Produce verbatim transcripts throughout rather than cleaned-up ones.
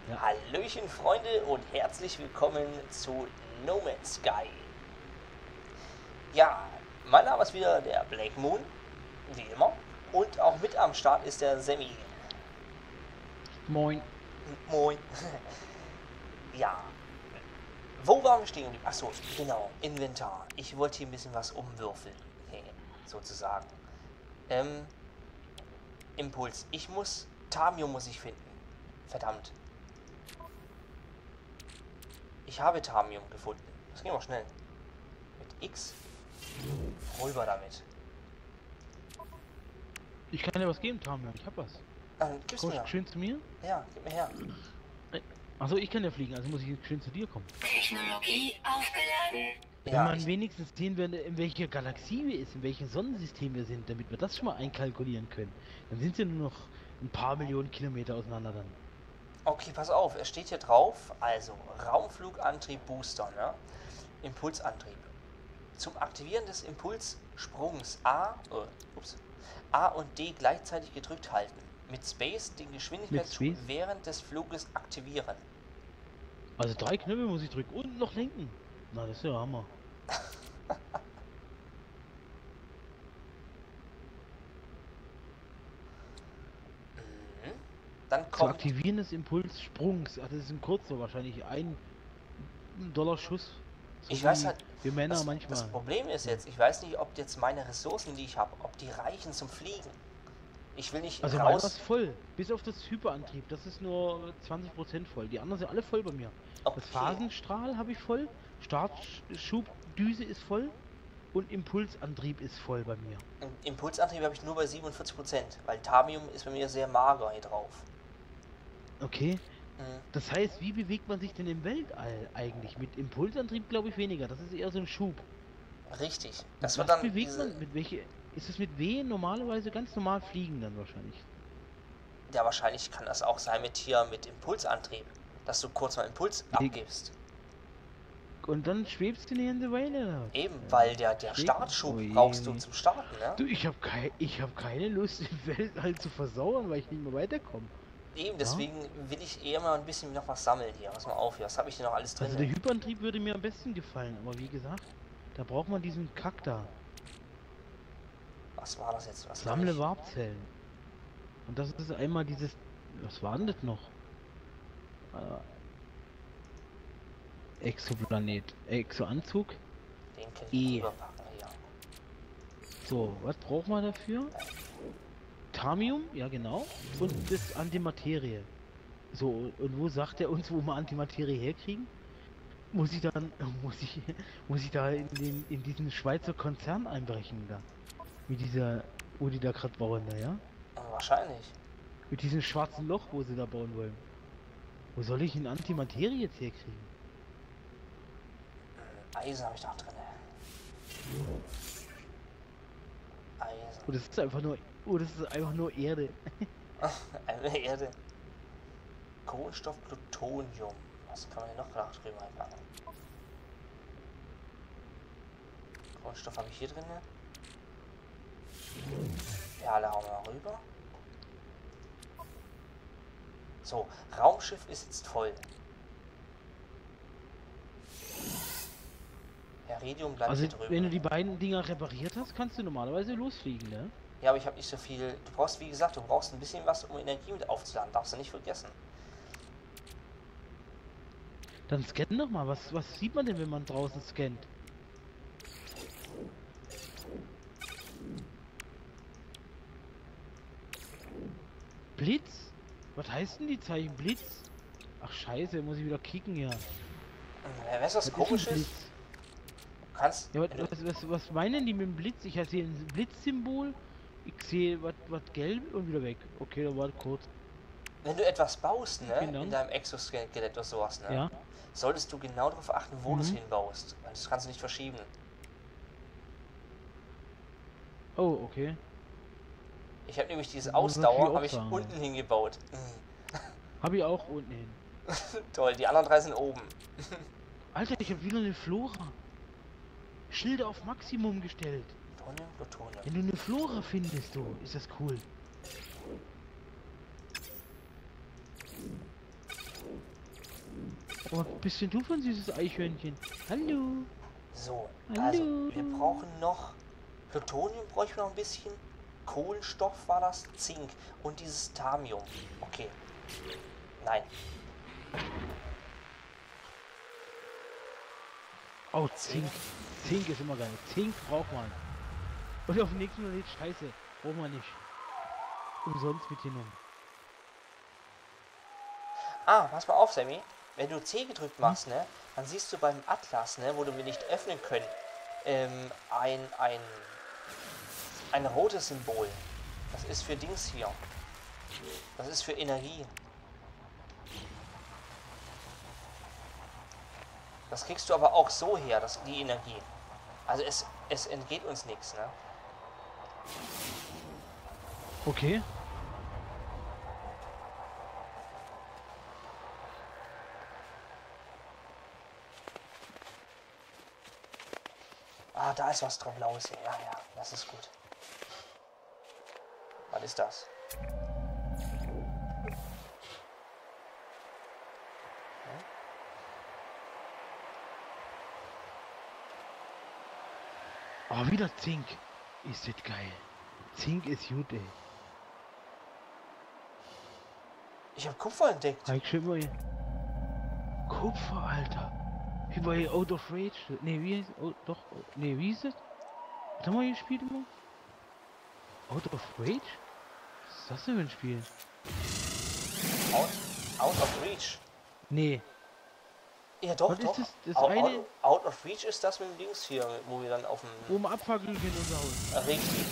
Ja. Hallöchen Freunde und herzlich willkommen zu No Man's Sky. Ja, mein Name ist wieder der Black Moon, wie immer. Und auch mit am Start ist der Sammy. Moin. Moin. Ja, wo waren wir stehen geblieben? Achso, genau, Inventar. Ich wollte hier ein bisschen was umwürfeln, sozusagen. Ähm, Impuls. Ich muss, Thamium muss ich finden. Verdammt. Ich habe Thamium gefunden. Das ging auch schnell. Mit X. Rüber damit. Ich kann dir was geben, Tamio. Ich hab was. Dann gib's Kommst du mir. schön zu mir? Ja, gib mir her. Achso, ich kann ja fliegen, also muss ich schön zu dir kommen. Technologie aufgeladen. Wenn Ja, man ich, wenigstens sehen würde, in welcher Galaxie wir sind, in welchem Sonnensystem wir sind, damit wir das schon mal einkalkulieren können. Dann sind sie nur noch ein paar Millionen Kilometer auseinander dann. okay, pass auf. Es steht hier drauf, also Raumflugantrieb Booster, ne? Impulsantrieb. Zum Aktivieren des Impulssprungs A, äh, ups, A und D gleichzeitig gedrückt halten. Mit Space den Geschwindigkeitsschub Space? während des Fluges aktivieren. Also drei Knöpfe muss ich drücken und noch lenken. Na, das ist ja Hammer. Mhm. Dann Zu kommt... Aktivieren des Impulssprungs. Ach, das ist ein kurzer, wahrscheinlich ein Dollar Schuss. So Ich wie weiß halt, wir Männer das, manchmal. das Problem ist jetzt, ich weiß nicht, ob jetzt meine Ressourcen, die ich habe, ob die reichen zum Fliegen. Ich will nicht Also meiner raus... ist voll. Bis auf das Hyperantrieb. Das ist nur zwanzig Prozent voll. Die anderen sind alle voll bei mir. Okay. Das Phasenstrahl habe ich voll. Startschubdüse ist voll. Und Impulsantrieb ist voll bei mir. Impulsantrieb habe ich nur bei siebenundvierzig Prozent, weil Thamium ist bei mir sehr mager hier drauf. Okay. Mhm. Das heißt, wie bewegt man sich denn im Weltall eigentlich? Mit Impulsantrieb glaube ich weniger. Das ist eher so ein Schub. Richtig. Das Was wird dann bewegt diese, man? Mit welche? Ist es mit W normalerweise ganz normal fliegen dann wahrscheinlich? ja, wahrscheinlich kann das auch sein mit hier mit Impulsantrieb, dass du kurz mal Impuls Die- abgibst. Und dann schwebst du in die ganze Weile da. Eben, weil der, der Schlägt- Startschub Oh je. brauchst du zum Starten, ne? Du, ich habe kei ich hab keine Lust im Weltall zu versauern, weil ich nicht mehr weiterkomme. Eben, deswegen will ich eher mal ein bisschen noch was sammeln hier. Pass mal auf hier, was habe ich hier noch alles drin? Also der Hyperantrieb würde mir am besten gefallen, aber wie gesagt, da braucht man diesen Kack da. Was war das jetzt? Was kann Sammle ich- Warpzellen. Und das ist einmal dieses... Was war denn das noch? Äh, Exoplanet. Exoanzug. Den kann ich E. rüberpacken hier. So, was braucht man dafür? Thamium, ja genau. Und das Antimaterie. So, und wo sagt er uns, wo wir Antimaterie herkriegen? Muss ich dann, muss ich, muss ich da in den, in diesen Schweizer Konzern einbrechen da? Mit dieser, wo die da gerade bauen, da, ja? Ja, wahrscheinlich. Mit diesem schwarzen Loch, wo sie da bauen wollen. Wo soll ich ein Antimaterie jetzt herkriegen? Hm, Eisen habe ich noch drin. Eisen. Oh, das ist einfach nur, oh, das ist einfach nur Erde. Eine Erde. Kohlenstoff, Plutonium. Was kann man hier noch nach drüber einpacken? Kohlenstoff habe ich hier drin. Perle hauen wir mal rüber. So, Raumschiff ist jetzt voll. Iridium bleibt Also, hier drüben. wenn du die beiden Dinger repariert hast, kannst du normalerweise losfliegen, ne? Ja, aber ich habe nicht so viel. Du brauchst, wie gesagt, du brauchst ein bisschen was, um Energie mit aufzuladen. Darfst du nicht vergessen. Dann scann doch mal, was, was sieht man denn, wenn man draußen scannt? Blitz? Was heißt denn die Zeichen Blitz? Ach scheiße, muss ich wieder kicken, ja. Hm, weißt du, was Was komisch ist ein ist? Blitz? Du kannst. Ja, was, wenn du- was, was, was meinen die mit dem Blitz? Ich sehe ein Blitzsymbol, ich sehe was was gelb und wieder weg. Okay, da war kurz. Wenn du etwas baust, ne, Genau. in deinem Exoskelett oder sowas, ne, Ja. solltest du genau darauf achten, wo du es Mhm. hinbaust. Weil das kannst du nicht verschieben. Oh, okay. Ich habe nämlich diese Das muss Ausdauer natürlich auch habe ich sagen, unten ja. hingebaut. Mhm. Habe ich auch unten hin. Toll, die anderen drei sind oben. Alter, ich habe wieder eine Flora. Schilder auf Maximum gestellt. Plutonium, Plutonium. Wenn du eine Flora findest, so, ist das cool. Oh, was bist denn du für ein süßes Eichhörnchen? Hallo. So, Hallo. also wir brauchen noch Plutonium, bräuchten wir noch ein bisschen. Kohlenstoff war das, Zink und dieses Thamium. Okay. Nein. Oh, Zink. Zink ist immer geil. Zink braucht man. Und auf dem nächsten Planet, scheiße. Braucht man nicht. Umsonst mitgenommen. Ah, pass mal auf, Sammy. Wenn du C gedrückt machst, ne, dann siehst du beim Atlas, ne, wo du wir nicht öffnen können, ähm, ein, ein, ein rotes Symbol. Das ist für Dings hier. Das ist für Energie. Das kriegst du aber auch so her, das, die Energie. Also es, es entgeht uns nichts, ne? Okay. Ah, da ist was drauf, blaues hier. Ja, ja, das ist gut. Was ist das? Oh, wieder Zink. Ist das geil. Zink ist gut, ey. Ich habe Kupfer entdeckt. Zeig schon mal hier. Kupfer, Alter. Wie bei Out of Rage. Ne, wie heißt oh, doch. Oh, ne, wie ist das? Was haben wir gespielt immer? Out of Rage? Was ist das denn für ein Spiel? Out, out of Reach. Nee. Ja, doch, Was doch. ist das? Das out, eine- out, out of Reach ist das mit dem Dings hier, wo wir dann auf dem Oben abfackeln können unser Haus. äh, richtig.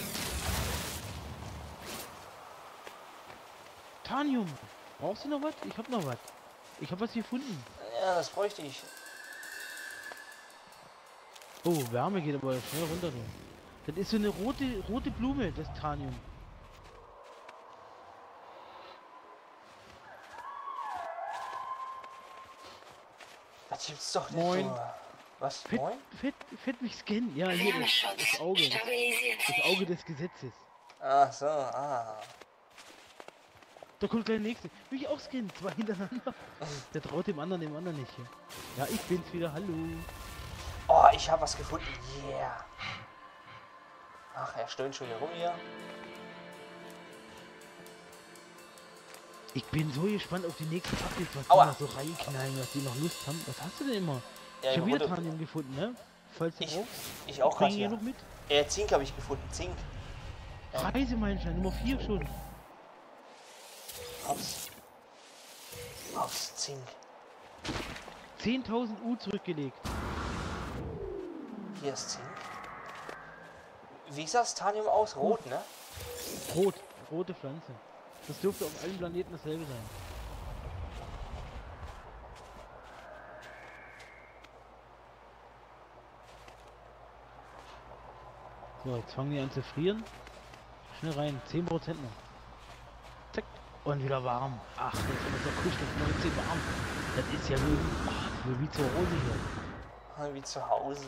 Tanium. Brauchst du noch was? Ich hab noch was. Ich hab was gefunden. Ja, das bräuchte ich. Oh, Wärme geht aber schnell runter. Du. Das ist so eine rote, rote Blume, das Tanium. Das gibt's doch nicht. Moin. So. Was? Fett, Moin? fett, fett mich scannen. Ja, hier das, Wärmeschutz das Auge. Das, stabilisiert das sich. Auge des Gesetzes. Ach so, ah. Da kommt gleich der nächste. Will ich auch scannen? Zwei hintereinander. Der traut dem anderen, dem anderen nicht. Hier. Ja, ich bin's wieder. Hallo. Oh, ich habe was gefunden. Yeah. Ach, er stöhnt schon hier rum hier. Ich bin so gespannt auf die nächsten Updates, was Aua. die noch so reinknallen, was die noch Lust haben. Was hast du denn immer? Ja, ich hab wieder rote- Tanium gefunden, ne? Falls du Ich, brauchst. ich auch Bring gerade hier hier. noch mit. Äh, Zink habe ich gefunden. Zink. Reisemeilenstein Nummer vier schon. Hops. Hops, Zink. zehntausend U zurückgelegt. Hier ist Zink. Wie sah das Tanium aus? Rot, ne? Rot. Rote Pflanze. Das dürfte auf allen Planeten dasselbe sein. So, jetzt fangen die an zu frieren. Schnell rein. zehn Prozent noch. Zack. Und wieder warm. Ach, das ist so kuschelig. neunzehn warm. Das ist ja wie, ach, wie zu Hause hier. Wie zu Hause.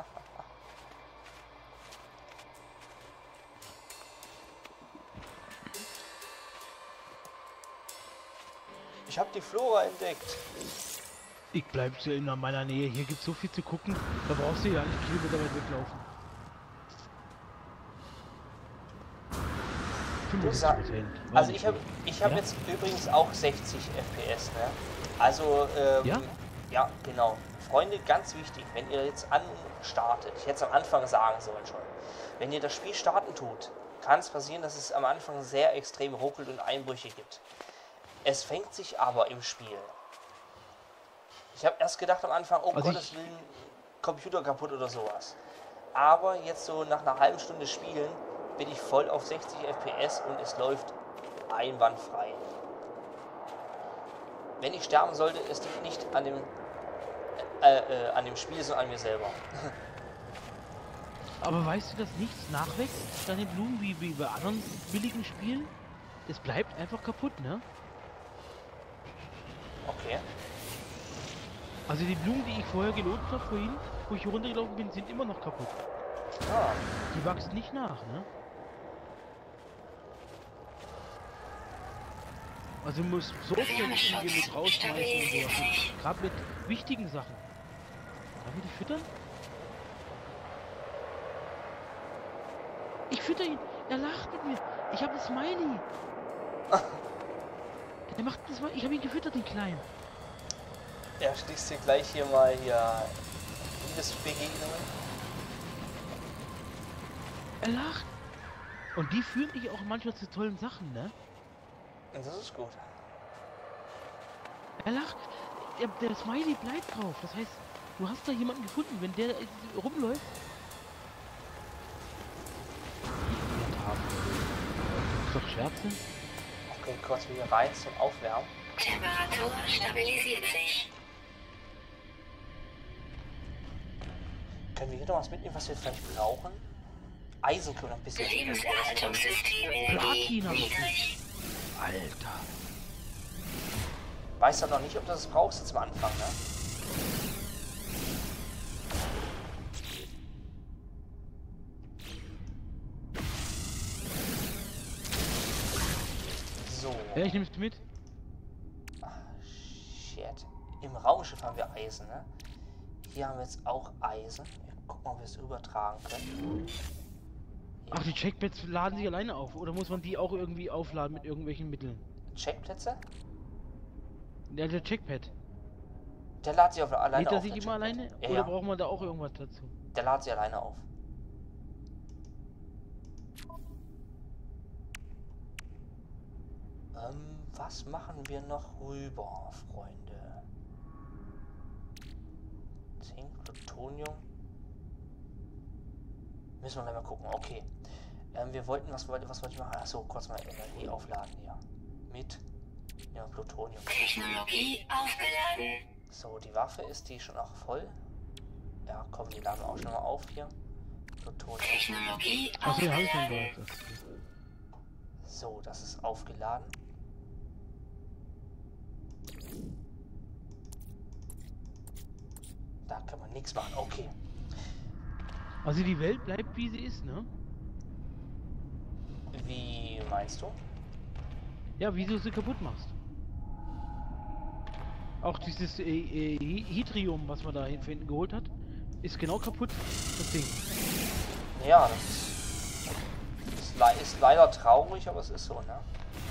Ich habe die Flora entdeckt. Ich bleib so in meiner Nähe. Hier gibt es so viel zu gucken. Da brauchst du ja nicht Kilometer weit weglaufen. Sa- fünfundsiebzig Prozent. Also ich habe ich hab Ja? jetzt übrigens auch sechzig F P S, ne? Also, ähm, Ja? ja, genau. Freunde, ganz wichtig, wenn ihr jetzt anstartet, ich hätte es am Anfang sagen sollen schon, wenn ihr das Spiel starten tut, kann es passieren, dass es am Anfang sehr extrem ruckelt und Einbrüche gibt. Es fängt sich aber im Spiel. Ich habe erst gedacht am Anfang, oh Also Gottes ich- Willen, Computer kaputt oder sowas. Aber jetzt so nach einer halben Stunde Spielen bin ich voll auf sechzig F P S und es läuft einwandfrei. Wenn ich sterben sollte, es liegt nicht an dem, äh, äh, an dem Spiel, sondern an mir selber. Aber weißt du, dass nichts nachwächst? Deine Blumen wie, wie bei anderen billigen Spielen? Es bleibt einfach kaputt, ne? Okay. Also die Blumen, die ich vorher gelotet habe vorhin, wo ich hier runtergelaufen bin, sind immer noch kaputt. Ah, Die wachsen nicht nach, ne? Also du musst so viel mit rausschmeißen und sowas. Gerade mit wichtigen Sachen. Darf ich die füttern? Ich fütter ihn. Er lacht mit mir. Ich habe ein Smiley. Der macht das mal. Ich habe ihn gefüttert, den Kleinen. Er schließt dir gleich hier mal hier Liebesbegegnungen. Er lacht. Und die führen dich auch manchmal zu tollen Sachen, ne? Und das ist gut. Er lacht. Der, der Smiley bleibt drauf. Das heißt, du hast da jemanden gefunden, wenn der äh, rumläuft. Ist doch Scherzen? Okay, kurz wieder rein zum Aufwärmen. Temperatur stabilisiert sich. Können wir hier noch was mitnehmen, was wir vielleicht brauchen? Eisen können wir noch ein bisschen. Lebenserhaltungssystem Platin hab ich niedrig. Alter. Weiß dann noch nicht, ob du das brauchst jetzt am Anfang, ne? So. Ja, ich nehm's mit. Ah, shit. Im Raumschiff haben wir Eisen, ne? Hier haben wir jetzt auch Eisen. Wir gucken mal, ob wir es übertragen können. Ach, die Checkpads laden sich alleine auf. Oder muss man die auch irgendwie aufladen mit irgendwelchen Mitteln? Checkplätze? Ja, der Checkpad. Der lädt sich auf alleine Lädt er auf. sich der immer Checkpad. alleine? Ja, Oder ja. braucht man da auch irgendwas dazu? Der lädt sich alleine auf. Ähm, was machen wir noch rüber, Freunde? Zink, Plutonium. Müssen wir gleich mal gucken. Okay. Ähm, wir wollten, was wollte, was wollte ich machen? Achso, kurz mal Energie aufladen hier. Mit ja, Plutonium. Technologie aufgeladen. So, die Waffe ist die schon auch voll. Ja, komm, die laden wir auch schon mal auf hier. Plutonium. Technologie Achso, ja, hab ich schon aufgeladen. gehört. Das- So, das ist aufgeladen. Da kann man nichts machen. Okay. Also die Welt bleibt wie sie ist, ne? Wie meinst du? Ja, wie du sie kaputt machst. Auch dieses äh, äh, Hy- Hydrium, was man da hinten geholt hat, ist genau kaputt, das Ding. Ja, das ist, ist, le ist leider traurig, aber es ist so, ne?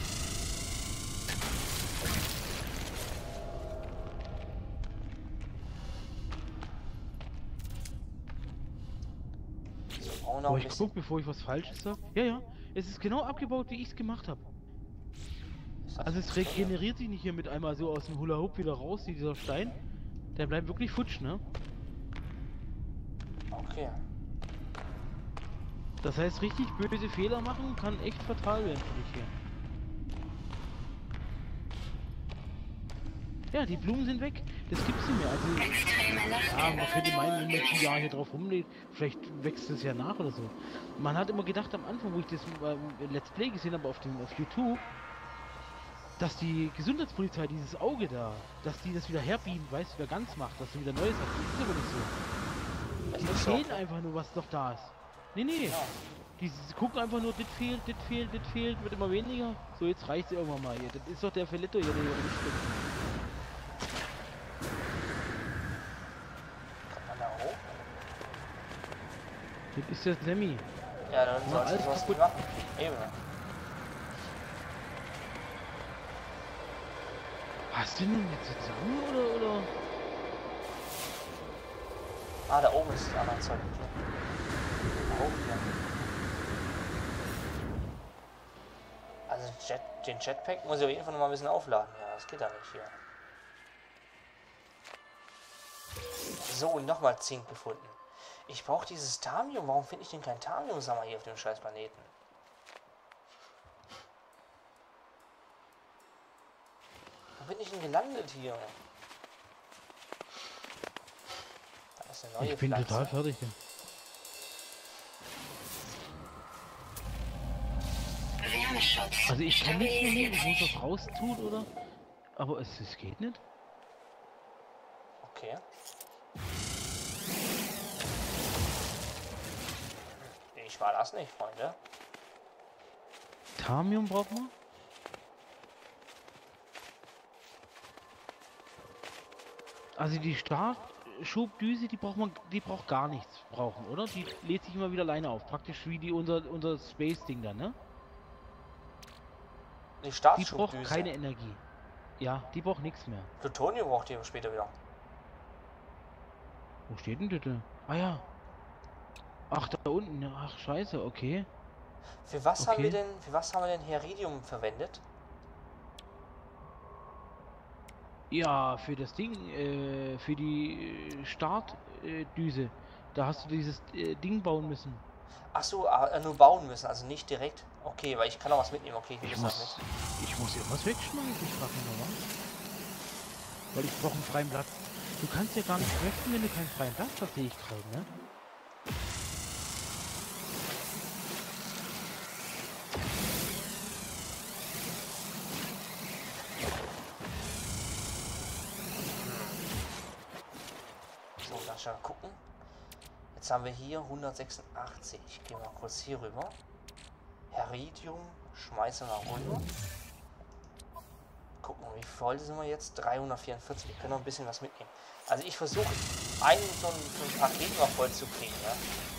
So, auch noch Aber ein ich bisschen. guck, bevor ich was Falsches sag. Ja, ja, es ist genau abgebaut, wie ich es gemacht habe. Ist das Also es so? regeneriert sich nicht hier mit einmal so aus dem Hula Hoop wieder raus, wie dieser Stein. Der bleibt wirklich futsch, ne? Okay. Das heißt, richtig böse Fehler machen kann echt fatal werden für dich hier. Ja, die Blumen sind weg. Das gibt's nicht mehr. Also, Extreme ja, man könnte meinen, wenn man Nachttemperatur. ein Jahr hier drauf rumlegt, vielleicht wächst es ja nach oder so. Man hat immer gedacht am Anfang, wo ich das ähm, Let's Play gesehen habe auf, dem, auf YouTube, dass die Gesundheitspolizei dieses Auge da, dass die das wieder herbeamt, weißt du, wieder ganz macht, dass du wieder Neues hast. Das ist aber nicht so. Ist Die nicht so. sehen einfach nur, was noch da ist. Nee, nee. Ja. Die s- gucken einfach nur, das fehlt, das fehlt, das fehlt, wird immer weniger. So, jetzt reicht es irgendwann mal hier. Das ist doch der Feletto hier, der hier rumspringt. Kommt man da hoch? Das ist der Sammy. Ja, dann Ja, sollst du alles sowas kaputt. nicht machen. Eben. Hast du denn jetzt zusammen oder, oder? Ah, da oben ist das andere Zeug. Okay. Da oben hier. Also Jet, den Jetpack muss ich auf jeden Fall noch mal ein bisschen aufladen. Ja, das geht ja nicht hier. So, und nochmal Zink gefunden. Ich brauche dieses Thamium. Warum finde ich denn kein Thamium, sag mal, hier auf dem scheiß Planeten? Wo bin ich denn gelandet hier? Da ist eine neue Ich bin Pflanze. total fertig. Ja. Wärmeschutz. Also ich kann nichts mehr nehmen, ich muss stabilisiert das raustun, oder? Aber es, es geht nicht. Okay. Ich war das nicht, Freunde. Thamium braucht man? Also die Startschubdüse, die braucht man, die braucht gar nichts brauchen, oder? Die lädt sich immer wieder alleine auf. Praktisch wie die unser, unser Space-Ding dann, ne? Die Die Startschubdüse. braucht keine Energie. Ja, die braucht nichts mehr. Plutonium braucht ihr später wieder. Wo steht denn das denn? Ah ja. Ach, da unten. Ja, ach, scheiße, okay. Für was haben wir Okay. denn, für was haben wir denn Heridium verwendet? Ja, für das Ding, äh, für die äh, Startdüse. Äh, Düse. Da hast du dieses äh, Ding bauen müssen. Ach so, ah, nur bauen müssen, also nicht direkt. Okay, weil ich kann auch was mitnehmen. Okay, ich nehme Ich das muss, mit. ich muss irgendwas wegschmeißen, ich frage mich nochmal. Weil ich brauche einen freien Platz. Du kannst ja gar nicht craften, wenn du keinen freien Platz hast, sehe ich gerade, ne? So, lass mal gucken. Jetzt haben wir hier hundertsechsundachtzig. Ich gehe mal kurz hier rüber. Heridium, schmeißen wir rüber. Gucken, wie voll sind wir jetzt? dreihundertvierundvierzig. Wir können noch ein bisschen was mitnehmen. Also ich versuche einen so ein, so ein Paket noch voll zu kriegen, ja.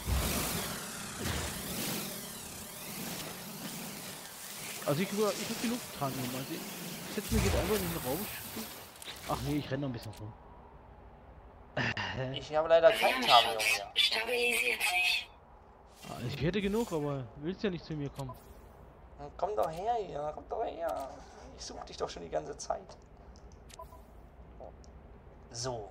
Also ich, über- ich habe genug dran genommen. Also ich setze mich jetzt einfach in den Raum. Ach nee, ich renne noch ein bisschen rum. Ich habe leider kein Tamium Wärmeschutz mehr. stabilisiert sich. Ah, ich hätte genug, aber willst ja nicht zu mir kommen. Komm doch her hier, komm doch her. Ich suche dich doch schon die ganze Zeit. So,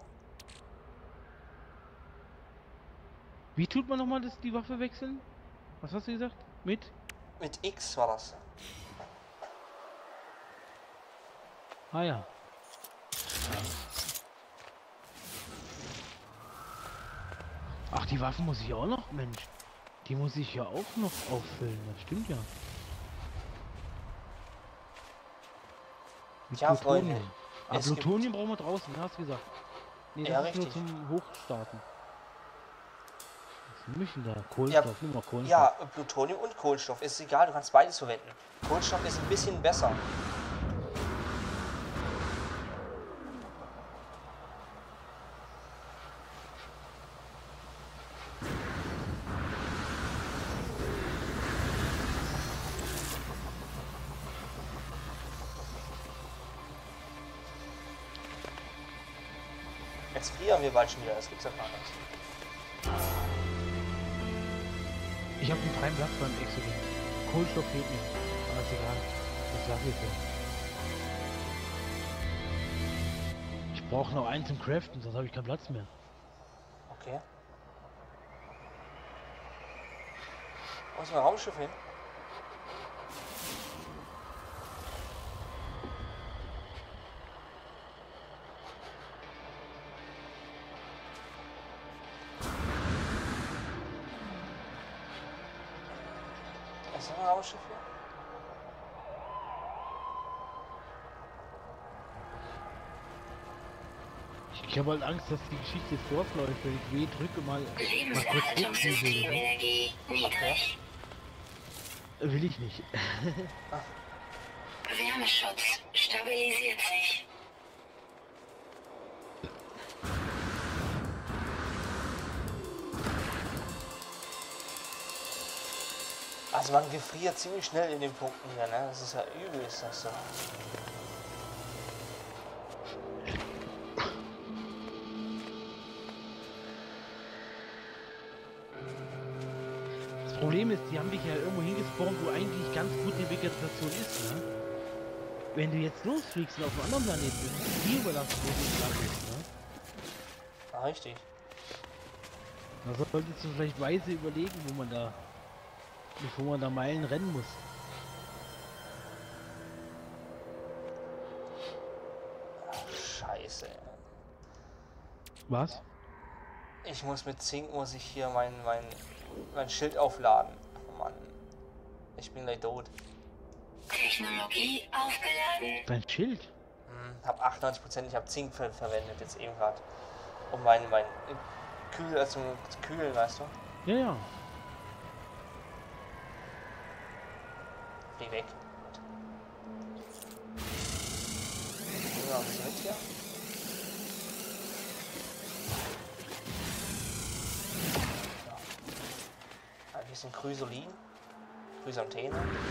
Wie tut man nochmal das, die Waffe wechseln? Was hast du gesagt? Mit? mit X war das. Ah ja. Ach, die Waffen muss ich auch noch, Mensch. Die muss ich ja auch noch auffüllen, das stimmt ja. Mit Tja, Freunde, Plutonium. Ah, es gibt- Plutonium brauchen wir draußen, hast du gesagt. Nee, das Ja, ist nur richtig. zum Hochstarten. Was müssen da? Kohlenstoff, nimm mal Kohlenstoff. Ja, Plutonium und Kohlenstoff. Ist egal, du kannst beides verwenden. Kohlenstoff ist ein bisschen besser. Jetzt frieren wir bald schon wieder, das gibt's ja gar nicht. Ich habe einen freien Platz beim Exogen. Kohlenstoff fehlt mir. Aber ist egal. Das lasse ich so. Ich brauche noch einen zum Craften, sonst habe ich keinen Platz mehr. Okay. Wo ist mein Raumschiff hin? Ist noch ein Raumschiff hier? Ich habe halt Angst, dass die Geschichte fortläuft, wenn ich W drücke mal, mal kurz hochziehen Lebenserhaltungssysteme-Energie niedrig. will. Will ich nicht. Wärmeschutz stabilisiert sich. Also man gefriert ziemlich schnell in den Punkten hier, ne? Das ist ja übel, ist das so. Das Problem ist, die haben dich ja irgendwo hingespawnt, wo eigentlich ganz gut die Vegetation ist, ne? Wenn du jetzt losfliegst und auf einem anderen Planeten bist, ist die überlassen, wo du landest, ne? Ah, richtig. Da solltest du vielleicht weise überlegen, wo man da, bevor man da Meilen rennen muss. Ach, scheiße. Was? Ich muss mit Zink, muss ich hier mein, mein, mein Schild aufladen. Oh Mann. Ich bin gleich tot. Technologie aufgeladen. Dein Schild? Hm, hab achtundneunzig Prozent, ich habe Zink ver verwendet jetzt eben gerade. Um mein, mein Kühl, also zu kühlen, weißt du? Ja, ja. Geh weg. Ja, ein bisschen mit hier. bisschen Chrysolin. Chrysanthene.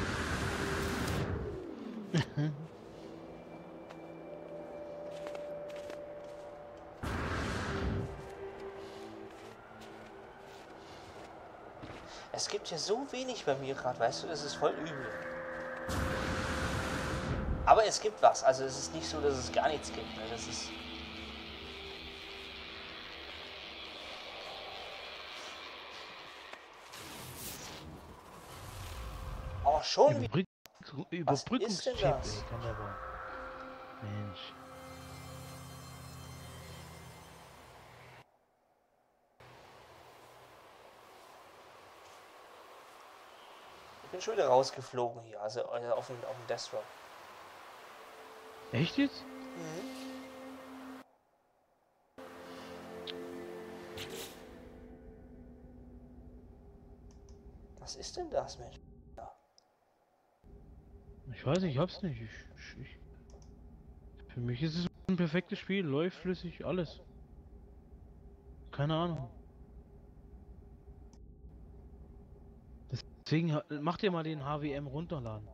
Es gibt hier so wenig bei mir gerade, weißt du, das ist voll übel. Aber es gibt was, also es ist nicht so, dass es gar nichts gibt. Ne? Das ist... Oh, schon wieder. Überbrück Überbrückungschip, ey, das? kann der wohl. Mensch. Ich bin schon wieder rausgeflogen hier, also äh, auf dem, auf dem Death Row. Echt jetzt? Mhm. Was ist denn das, Mensch? Ich weiß nicht, ich hab's nicht. Ich, ich, ich. Für mich ist es ein perfektes Spiel, läuft flüssig, alles. Keine Ahnung. Deswegen ha- mach dir mal den H W M runterladen.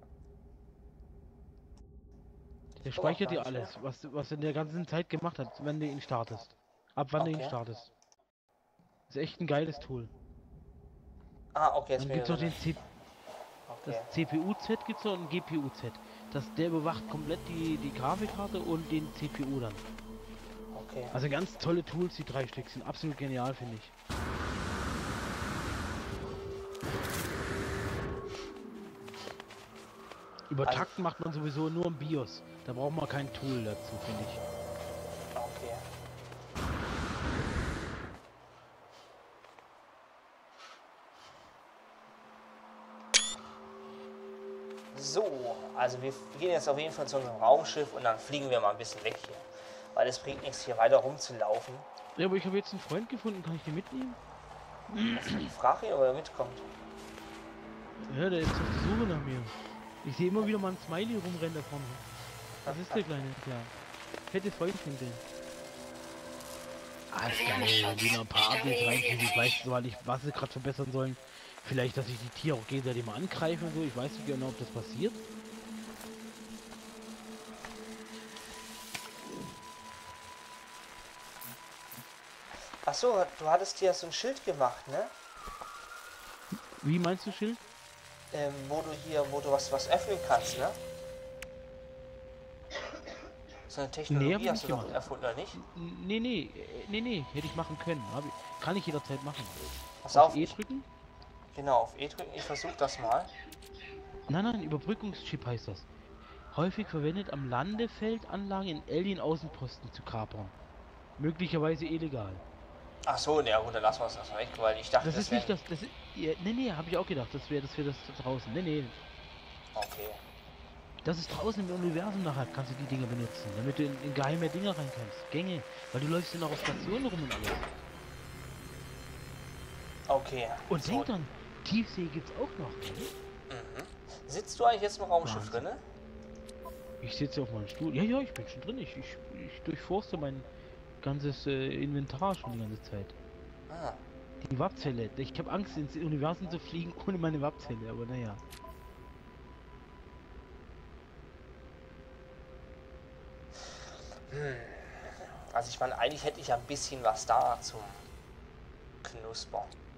Der Oh, speichert dir gar nicht, alles, was, du- was du in der ganzen Zeit gemacht hast, wenn du ihn startest. Ab wann du ihn Okay. startest. Ist echt ein geiles Tool. Ah, okay, jetzt Dann bin ich gibt's noch drin. den C Okay. das C P U-Z gibt's noch und G P U-Z. Das, der überwacht komplett die, die Grafikkarte und den C P U dann. Okay. Also ganz tolle Tools, die drei Stück sind absolut genial, finde ich. Über Also- Takten macht man sowieso nur im BIOS. Da braucht man kein Tool dazu, finde ich. Okay. So, also wir gehen jetzt auf jeden Fall zu unserem Raumschiff und dann fliegen wir mal ein bisschen weg hier. Weil es bringt nichts, hier weiter rumzulaufen. Ja, aber ich habe jetzt einen Freund gefunden, kann ich den mitnehmen? Ich frage ihn, ob er mitkommt. Ja, der ist auf der Suche nach mir. Ich sehe immer wieder mal ein Smiley rumrennen da vorne. Das ist der kleine, klar. Fettes Freundchen, den. Ah, ist geil, wenn die noch ein paar Updates reinkriegen. Ich weiß zwar nicht, was sie gerade verbessern sollen. Vielleicht, dass sich die Tiere auch gegenseitig mal angreifen und so. Ich weiß nicht genau, ob das passiert. Achso, du hattest dir so ein Schild gemacht, ne? Wie meinst du, Schild? Ähm, wo du hier, wo du was, was öffnen kannst, ne? So eine Nee, hab Technologie ich hast nicht du doch gemacht. erfunden, oder nicht? N- Nee, nee, äh, nee, nee, hätte ich machen können. Hab ich, kann ich jederzeit machen. Pass Auf auf, E ich, drücken? genau, auf E drücken, ich versuche das mal. Nein, nein, Überbrückungschip heißt das. Häufig verwendet am Landefeldanlagen in Alien-Außenposten zu kapern. Möglicherweise illegal. Ach so, ne, gut, dann lassen wir es erstmal weg, weil ich dachte, Das das ist nicht wäre... das, das ist, ja, nee, nee, habe ich auch gedacht, das wäre das, wär das da draußen. Nee, nee, Okay. das ist draußen im Universum nachher, kannst du die Dinger benutzen, damit du in, in geheime Dinger rein kannst. Gänge, weil du läufst ja noch auf Stationen rum und alles. Okay. Und so. denk dran, Tiefsee gibt's auch noch. Ne? Mhm. Sitzt du eigentlich jetzt im Raumschiff Wahnsinn. drinne? Ich sitze auf meinem Stuhl. Ja, ja, ich bin schon drin. Ich, ich, ich durchforste mein ganzes äh, Inventar schon die ganze Zeit. Ah. Die Wapzelle. Ich habe Angst, ins Universum zu fliegen ohne meine Wapzelle, aber naja. Hm. Also ich meine, eigentlich hätte ich ja ein bisschen was da zum Knuspern.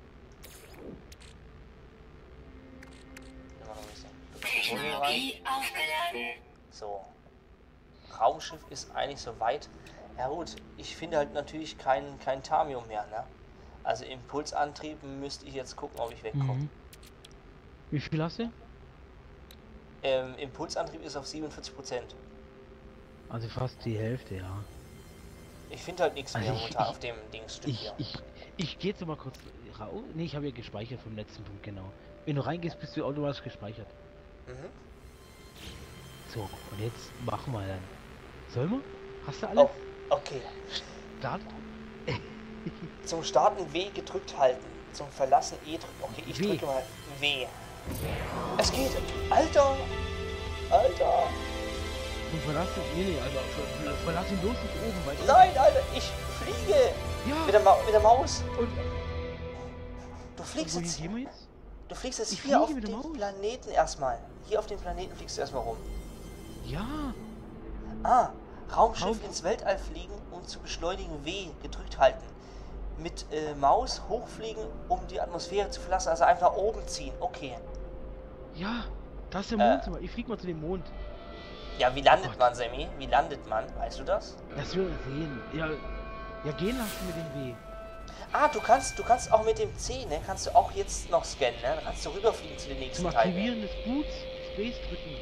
Nehmen wir noch ein bisschen Petroleum rein. Technologie aufgeladen. So. Raumschiff ist eigentlich soweit. Ja gut, ich finde halt natürlich kein, kein Thamium mehr, ne? Also Impulsantrieb müsste ich jetzt gucken, ob ich wegkomme. Mhm. Wie viel hast du? Ähm, Impulsantrieb ist auf siebenundvierzig Prozent. Also fast die Hälfte, ja. Ich finde halt nichts Also mehr ich- momentan ich- auf dem Dingsstück Ich, hier. ich, ich gehe jetzt noch mal kurz raus. Ne, ich habe ja gespeichert vom letzten Punkt, genau. Wenn du reingehst, bist du automatisch gespeichert. Mhm. So, und jetzt machen wir dann. Sollen wir? Hast du alles? Oh, okay. Start? Zum Starten W gedrückt halten. Zum Verlassen E drücken. Okay, ich W. drücke mal W. Es geht! Alter! Alter! Und verlass ihn, nee, nee, also ver, verlass ihn bloß nicht oben, weil... Nein, Alter, ich fliege! Ja! Mit der, Ma mit der Maus. Und, Du und fliegst wohin jetzt. gehen wir jetzt? Du fliegst jetzt Ich hier auf fliege mit der dem Maus. Planeten erstmal. Hier auf dem Planeten fliegst du erstmal rum. Ja. Ah, Raumschiff Raum- ins Weltall fliegen, um zu beschleunigen, W gedrückt halten. Mit äh, Maus hochfliegen, um die Atmosphäre zu verlassen, also einfach nach oben ziehen. Okay. Ja. Da ist der Äh. Mond. zum Beispiel. Ich flieg mal zu dem Mond. Ja, wie landet Gott. man, Sammy? Wie landet man? Weißt du das? Das wir sehen. Ja. Ja, gehen lassen mit dem W. Ah, du kannst, du kannst auch mit dem C, ne? Kannst du auch jetzt noch scannen, ne? Dann kannst du rüberfliegen zu den nächsten Zum Teilen. Aktivieren des Boots Space drücken.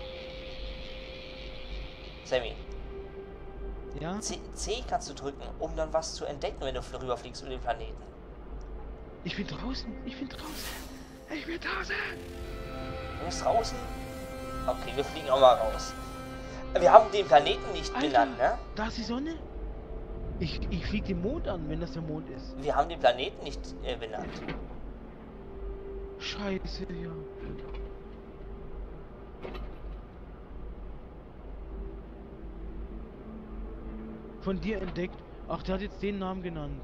Sammy, Ja. C, C kannst du drücken, um dann was zu entdecken, wenn du rüberfliegst über den Planeten. Ich bin draußen. Ich bin draußen. Ich bin draußen. Du bist draußen? Okay, wir fliegen auch mal raus. Wir haben den Planeten nicht Alter, benannt, ne? da ist die Sonne. Ich, ich flieg den Mond an, wenn das der Mond ist. Wir haben den Planeten nicht äh, benannt. Scheiße, ja. Von dir entdeckt. Ach, der hat jetzt den Namen genannt.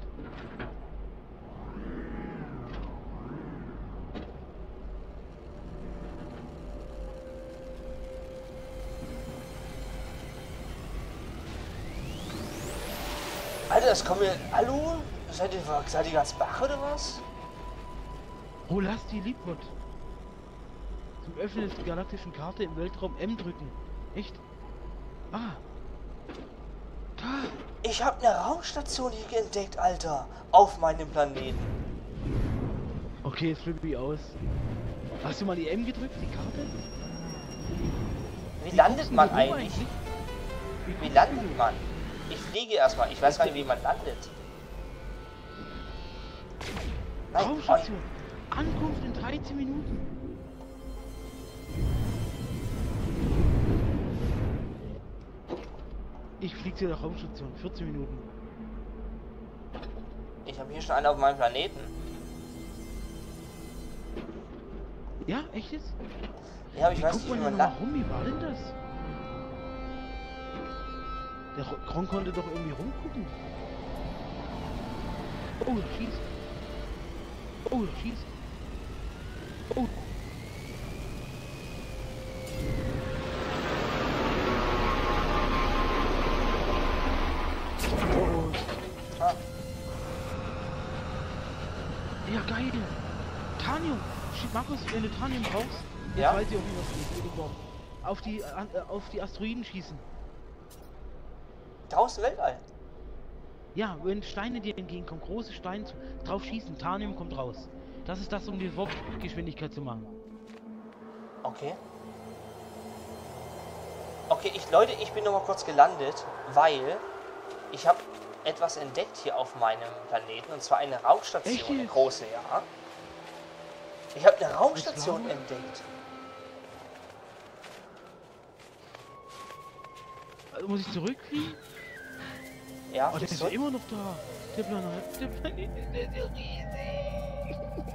Alter, das kommen wir... Hallo? Seid ihr, seid ihr ganz bach oder was? Oh, lass die Liebhot. Zum Öffnen der galaktischen Karte im Weltraum M drücken. Echt? Ah. Da. Ich habe eine Raumstation hier entdeckt, Alter. Auf meinem Planeten. Okay, jetzt flippe ich aus. Hast du mal die M gedrückt, die Karte? Wie Wie landet guckst du man denn rum eigentlich? Wie, Wie guckst landet du? man? Ich fliege erstmal. Ich weiß gar nicht, wie man landet. Nein, Raumstation. Ankunft in dreizehn Minuten. Ich fliege zu der Raumstation. vierzehn Minuten. ich habe hier schon einen auf meinem Planeten. Ja, echt jetzt? Ja, aber ich Wie weiß guckt nicht, wie man man denn nochmal landet. rum? Wie war denn das? Der Ro- Kron konnte doch irgendwie rumgucken. Oh, schießt. Oh, schießt. Oh. Oh. Ah, Ja, geil. Tanium. Schick, Markus, wenn du Tanium brauchst, jetzt Ja? weiß ich auch nicht, was geht. Irgendwo. Auf die, an, äh, auf die Asteroiden schießen. draußen Weltall. Ja, wenn Steine dir entgegenkommen, große Steine zu- drauf schießen, Tanium kommt raus. Das ist das, um die Warp-Geschwindigkeit zu machen. Okay. Okay, ich, Leute, ich bin noch mal kurz gelandet, weil ich habe etwas entdeckt hier auf meinem Planeten, und zwar eine Echt Raumstation, eine jetzt? große, ja. Ich habe eine Raumstation war? entdeckt. Also muss ich zurückfliegen? Ja, Oh, der fliegst ist du? ja immer noch da. Der Planet, der Planet ist der ist ja riesig.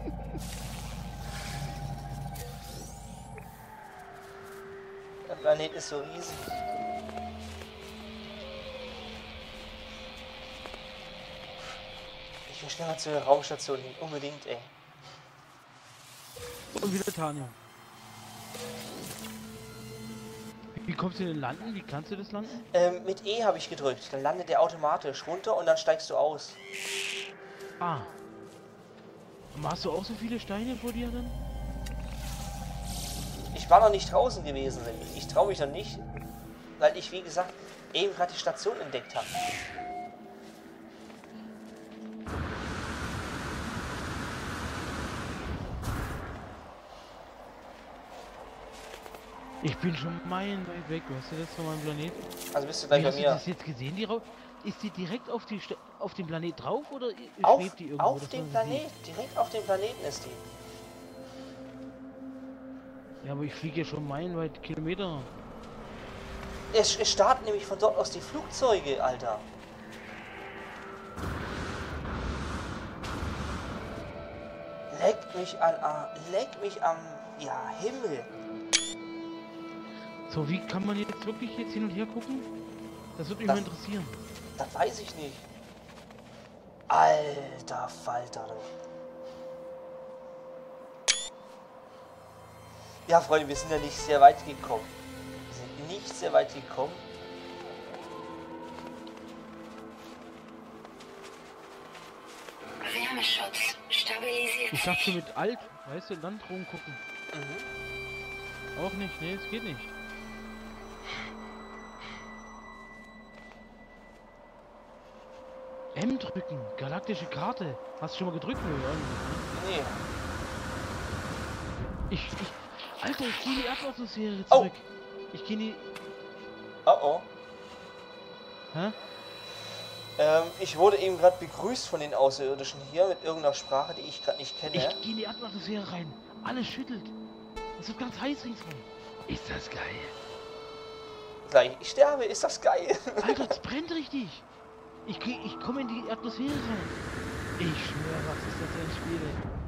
Der Planet ist so riesig. Ich will schnell mal zu der Raumstation hin, unbedingt, ey. Und wieder Tanium. Wie kommst du denn landen? Wie kannst du das landen? Ähm, mit E habe ich gedrückt, dann landet der automatisch runter und dann steigst du aus. Ah. Und hast du auch so viele Steine vor dir dann? Ich war noch nicht draußen gewesen, Sammy. Ich traue mich noch nicht, weil ich, wie gesagt, eben gerade die Station entdeckt habe. Ich bin schon meilenweit weg, weißt du das von meinem Planeten? Also bist du gleich Wie bei hast du mir. das jetzt gesehen, die Rau Ist die direkt auf, die Sta auf dem Planet drauf oder i- Auf, schwebt die irgendwo? auf dass dem man sie Planet, direkt auf dem Planeten ist die. sieht? Ja, aber ich fliege ja schon meilenweit Kilometer. Es, es starten nämlich von dort aus die Flugzeuge, Alter. Leck mich an, ah, leck mich am, ja, Himmel. So, wie kann man jetzt wirklich jetzt hin und her gucken? Das würde mich Das- mal interessieren. Das weiß ich nicht. Alter Falter. Ja, Freunde, wir sind ja nicht sehr weit gekommen. Wir sind nicht sehr weit gekommen. Wärmeschutz stabilisiert Ich sich. dachte mit Alt, weißt du, Land rumgucken. Mhm. Auch nicht, nee, es geht nicht. M drücken, galaktische Karte. Hast du schon mal gedrückt? Nee, auch nicht, ne? Nee. Ich, ich, Alter, ich gehe in die Erdatmosphäre Oh. zurück. Ich gehe in die, Oh oh. hä? Ähm, ich wurde eben gerade begrüßt von den Außerirdischen hier mit irgendeiner Sprache, die ich gerade nicht kenne. Ich gehe in die Atmosphäre rein. Alles schüttelt. Es wird ganz heiß ringsrum. Ist das geil? Gleich, ich sterbe, ist das geil. Alter, es brennt richtig. Ich, geh- ich komme in die Atmosphäre rein. Ich schwöre, was ist das für ein Spiel?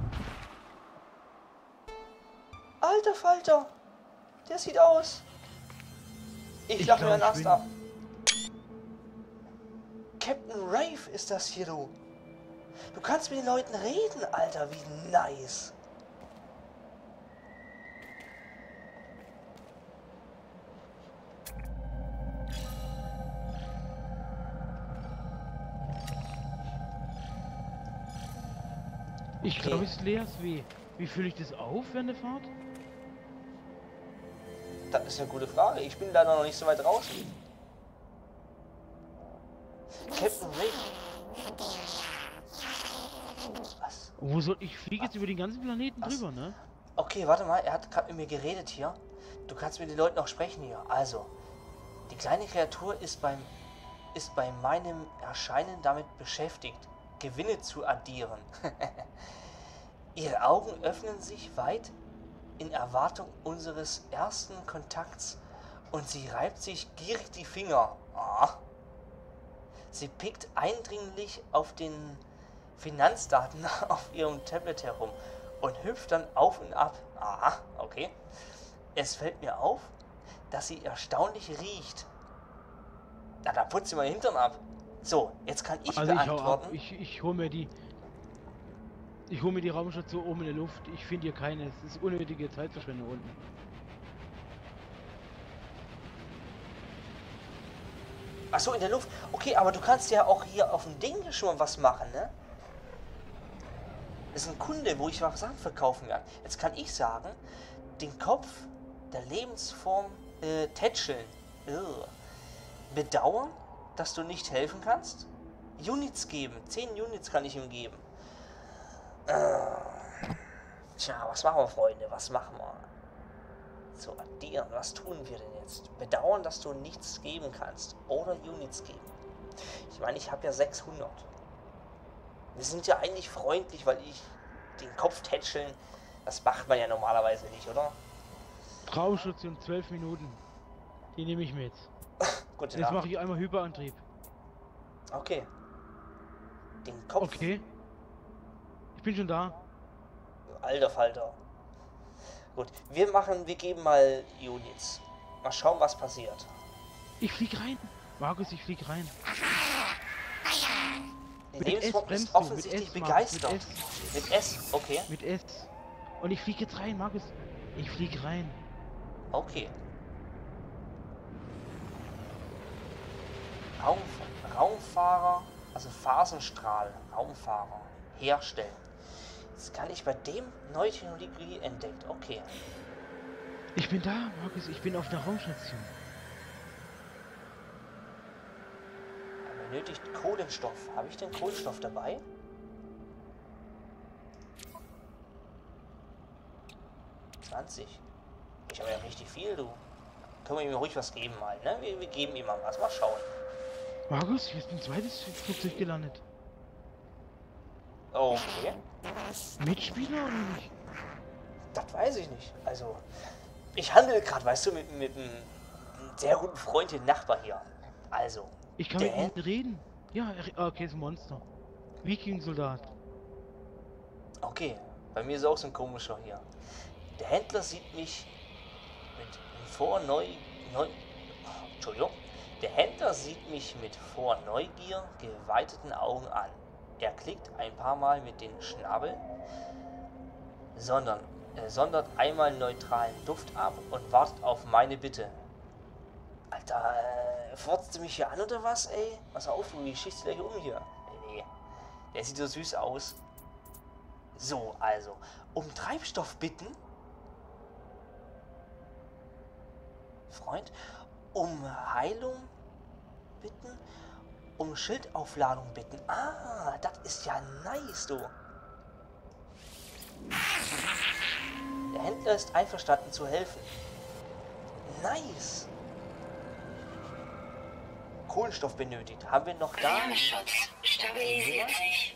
Alter Falter. Der sieht aus. Ich, Ich lach mir glaub, einen ich Ast bin- ab. Captain Rave ist das hier, du. Du kannst mit den Leuten reden, Alter. Wie nice. Ich Okay. glaube, es ist leeres Weh. Wie fülle ich das auf während der Fahrt? Das ist eine gute Frage. Ich bin leider noch nicht so weit draußen. Captain Rave. Was? Wo soll ich fliege jetzt über den ganzen Planeten Was? drüber, ne? Okay, warte mal. Er hat gerade mit mir geredet hier. Du kannst mit den Leuten auch sprechen hier. Also, die kleine Kreatur ist beim ist bei meinem Erscheinen damit beschäftigt, Gewinne zu addieren. Ihre Augen öffnen sich weit in Erwartung unseres ersten Kontakts und sie reibt sich gierig die Finger. Ah. Sie pickt eindringlich auf den Finanzdaten auf ihrem Tablet herum und hüpft dann auf und ab. Ah, okay. Es fällt mir auf, dass sie erstaunlich riecht. Na, da putzt sie mal den Hintern ab. So, jetzt kann ich Also ich hau ab. beantworten. Ich, ich hole mir die. Ich hole mir die Raumstation oben in der Luft. Ich finde hier keine. Es ist unnötige Zeitverschwendung unten. Achso, in der Luft. Okay, aber du kannst ja auch hier auf dem Ding schon mal was machen, ne? Das ist ein Kunde, wo ich was Sachen verkaufen kann. Jetzt kann ich sagen, den Kopf der Lebensform äh, tätscheln. Ugh. Bedauern, dass du nicht helfen kannst. Units geben. zehn Units kann ich ihm geben. Äh, tja, was machen wir, Freunde? Was machen wir? So, addieren. Was tun wir denn jetzt? Bedauern, dass du nichts geben kannst. Oder Units geben. Ich meine, ich habe ja sechshundert. Wir sind ja eigentlich freundlich, weil ich den Kopf tätscheln, das macht man ja normalerweise nicht, oder? Raumstation zwölf Minuten. Die nehme ich mit. Gute Jetzt Nacht. mache ich einmal Hyperantrieb. Okay. Den Kopf. Okay. Ich bin schon da. Alter Falter. Gut, wir machen, wir geben mal Units. Mal schauen, was passiert. Ich flieg rein. Markus, ich flieg rein. Die Mit S Lebensform bremst ist du, offensichtlich mit S, Markus, begeistert. mit Mit S, okay. Mit S. Und ich flieg jetzt rein, Markus. Ich flieg rein. Okay. Raum, Raumfahrer, also Phasenstrahl, Raumfahrer, herstellen. Jetzt kann ich bei dem neue Technologie entdeckt. Okay. Ich bin da, Markus. Ich bin auf der Raumstation. Er benötigt Kohlenstoff. Habe ich denn Kohlenstoff dabei? zwanzig. Ich habe ja richtig viel, du. Können wir ihm ruhig was geben mal, ne? Wir, wir geben ihm mal was. Mal schauen. Markus, hier ist ein zweites Flugzeug gelandet. Okay. Mitspieler oder nicht? Das weiß ich nicht. Also, ich handle gerade, weißt du, mit, mit einem sehr guten Freund, den Nachbar hier. Also, Ich kann der, mit ihm reden. Ja, er, okay, ist ein Monster. Viking-Soldat. Okay, bei mir ist auch so ein komischer hier. Der Händler sieht mich mit vor neu, neu Entschuldigung. Der Händler sieht mich mit vor Neugier geweiteten Augen an. Er klickt ein paar Mal mit den Schnabel, sondern äh, sondert einmal neutralen Duft ab und wartet auf meine Bitte. Alter, äh, furzt du mich hier an oder was, ey? Pass auf, du, ich schieß gleich um hier. Nee, nee. Der sieht so süß aus. So, also, um Treibstoff bitten. Freund. Um Heilung bitten. Um Schildaufladung bitten. Ah, das ist ja nice, du. Der Händler ist einverstanden zu helfen. Nice. Kohlenstoff benötigt. Haben wir noch da? Wärmeschutz stabilisiert sich.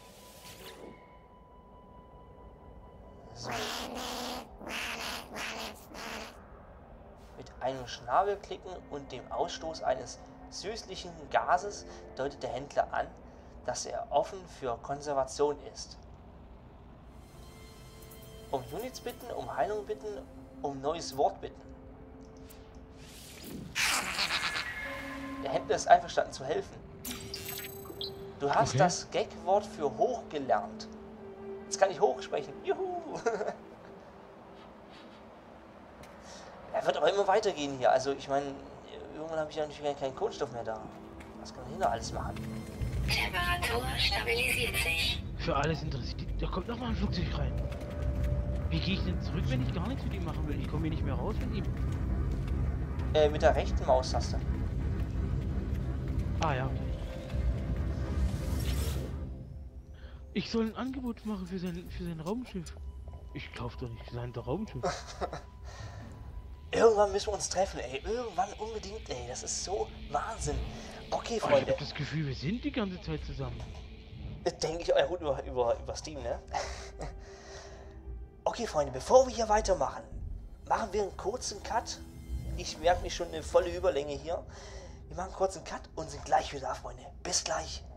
So. Mit einem Schnabel klicken und dem Ausstoß eines süßlichen Gases deutet der Händler an, dass er offen für Konservation ist. Um Units bitten, um Heilung bitten, um neues Wort bitten. Der Händler ist einverstanden zu helfen. Du hast Okay. das Gag-Wort für hoch gelernt. Jetzt kann ich hoch sprechen. Juhu! Er wird aber immer weitergehen hier. Also ich meine, irgendwann habe ich ja natürlich keinen Kohlenstoff mehr da. Was kann man hier noch alles machen? Temperatur stabilisiert sich. Für alles interessiert. Da kommt noch mal ein Flugzeug rein. Wie gehe ich denn zurück, wenn ich gar nichts mit ihm machen will? Ich komme hier nicht mehr raus mit ihm. Äh, mit der rechten Maustaste. Ah ja, okay. Ich soll ein Angebot machen für sein, für sein Raumschiff. Ich kauf doch nicht sein Raumschiff. Irgendwann müssen wir uns treffen, ey. Irgendwann unbedingt, ey. Das ist so Wahnsinn. Okay, Oh, ich Freunde. hab das Gefühl, wir sind die ganze Zeit zusammen. Denke ich, ja gut, über, über, über Steam, ne? Okay, Freunde, bevor wir hier weitermachen, machen wir einen kurzen Cut. Ich merke mich schon eine volle Überlänge hier. Wir machen einen kurzen Cut und sind gleich wieder da, Freunde. Bis gleich.